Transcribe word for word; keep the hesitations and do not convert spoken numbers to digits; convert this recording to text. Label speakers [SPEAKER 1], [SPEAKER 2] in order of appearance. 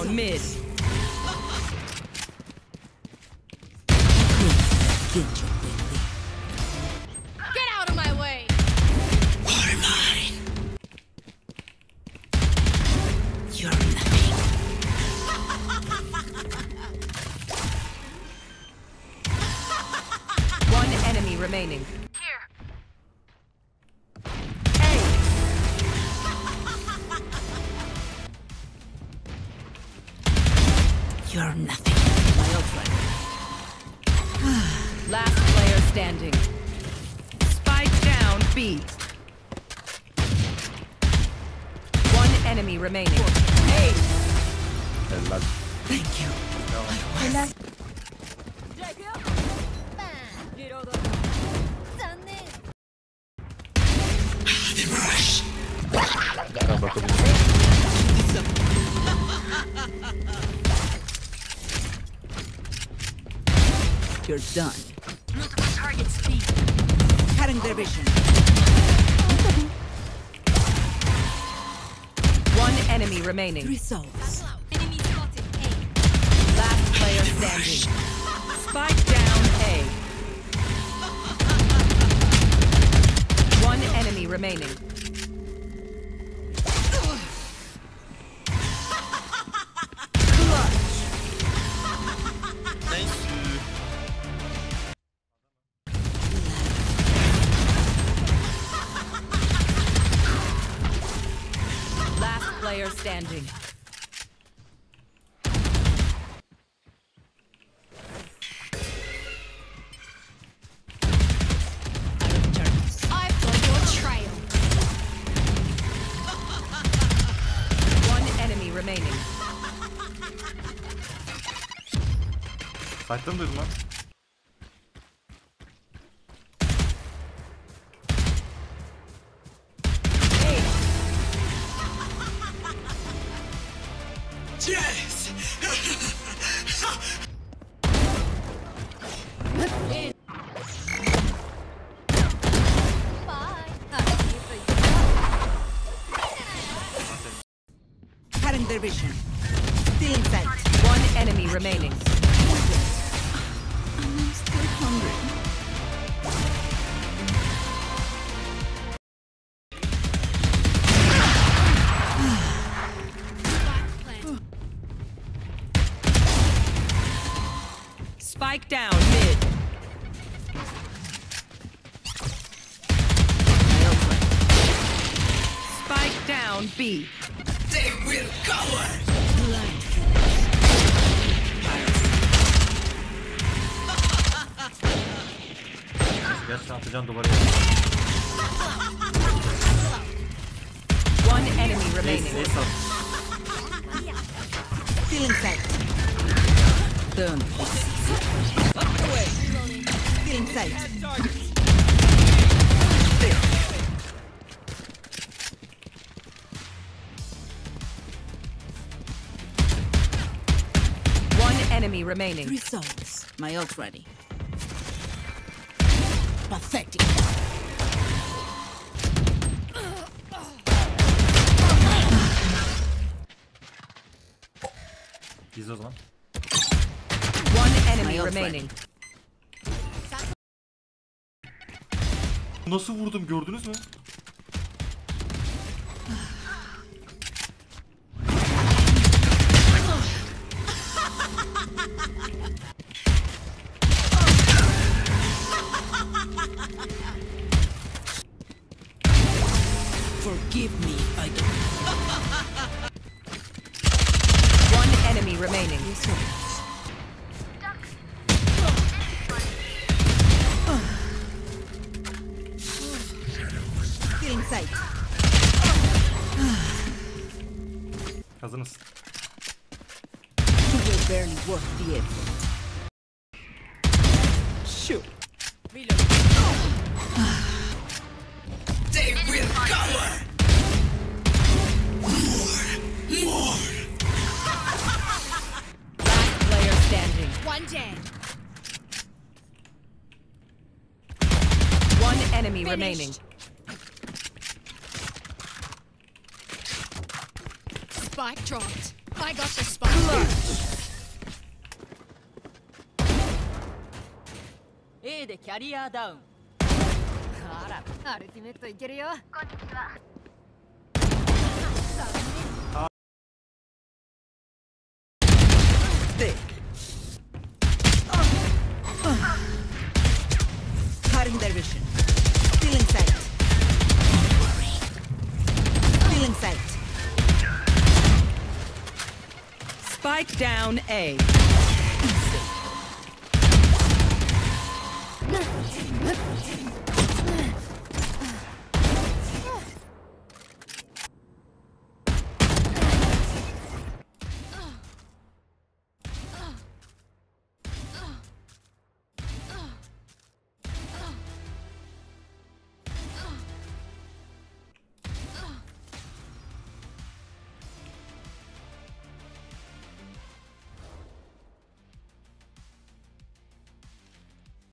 [SPEAKER 1] down mid.
[SPEAKER 2] Get out of my way!
[SPEAKER 3] What am I? You're nothing.
[SPEAKER 1] One enemy remaining.
[SPEAKER 2] Here.
[SPEAKER 1] Hey!
[SPEAKER 3] You're nothing.
[SPEAKER 1] My ultimate. Last player standing. Spike down B. One enemy remaining. Hey!
[SPEAKER 4] Helal.
[SPEAKER 3] Thank you.
[SPEAKER 4] Tamam. The brush. Ben bakabilirim.
[SPEAKER 3] You're done.
[SPEAKER 2] Multiple targets B.
[SPEAKER 3] Cutting their vision.
[SPEAKER 1] One enemy remaining.
[SPEAKER 3] Three souls.
[SPEAKER 2] Enemy spotted A.
[SPEAKER 1] Last player standing. Spike down A. One enemy remaining. Last player standing.
[SPEAKER 2] I've got your trail.
[SPEAKER 1] One enemy remaining.
[SPEAKER 4] Fight'ta mı duydun lan?
[SPEAKER 1] Hey!
[SPEAKER 4] Yes!
[SPEAKER 2] Bye.
[SPEAKER 3] Cutting their vision. Still in sight.
[SPEAKER 1] One enemy remaining.
[SPEAKER 3] I'm still hungry.
[SPEAKER 1] Spike down mid. Spike down B.
[SPEAKER 4] They will cover! Gel sen atacaksın duvara.
[SPEAKER 1] One enemy
[SPEAKER 4] Ace,
[SPEAKER 1] remaining.
[SPEAKER 4] ace at.
[SPEAKER 3] Still in sight. Done. Still in sight.
[SPEAKER 1] One enemy remaining.
[SPEAKER 3] Three souls. My ult ready. Pathetic.
[SPEAKER 4] İzle o zaman.
[SPEAKER 1] One enemy
[SPEAKER 3] My ult
[SPEAKER 1] remaining.
[SPEAKER 4] Nasıl vurdum gördünüz mü?
[SPEAKER 3] Forgive me if I don't.
[SPEAKER 1] One enemy remaining.
[SPEAKER 3] Still in sight.
[SPEAKER 4] Kazanız.
[SPEAKER 3] You were barely worth the effort. Shoot.
[SPEAKER 4] They will cover!
[SPEAKER 1] Last player standing.
[SPEAKER 2] One dead.
[SPEAKER 1] One enemy
[SPEAKER 2] Finished.
[SPEAKER 1] remaining.
[SPEAKER 2] Spike dropped. I got the spike.
[SPEAKER 3] A でキャリアダウン。
[SPEAKER 2] あら、アルティメットいけるよ。
[SPEAKER 3] Thick. Cutting their vision. Stealing sight. Stealing sight.
[SPEAKER 1] Spike down A.